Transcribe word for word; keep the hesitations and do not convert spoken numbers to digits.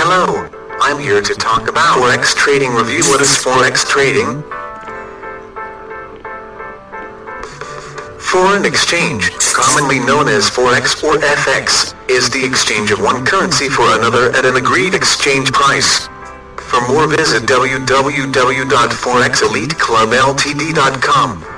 Hello, I'm here to talk about Forex trading review. What is Forex trading? Foreign exchange, commonly known as Forex or F X, is the exchange of one currency for another at an agreed exchange price. For more, visit w w w dot forex elite club l t d dot com.